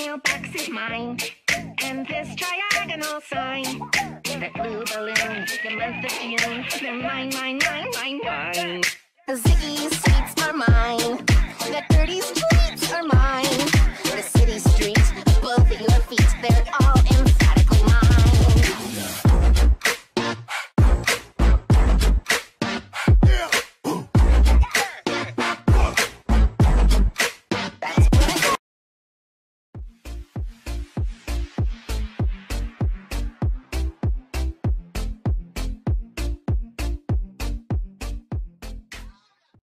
mailbox is mine, and this triagonal sign, that blue balloon, the month of June, they're mine, mine, mine, mine, mine. Ziggy